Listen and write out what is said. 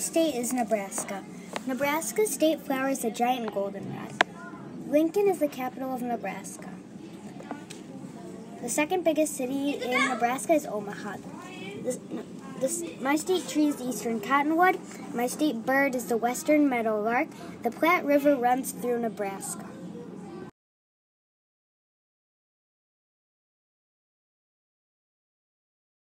state is Nebraska. Nebraska's state flower is a giant goldenrod. Lincoln is the capital of Nebraska. The second biggest city in Nebraska is Omaha. My state tree is the eastern cottonwood. My state bird is the western meadowlark. The Platte River runs through Nebraska.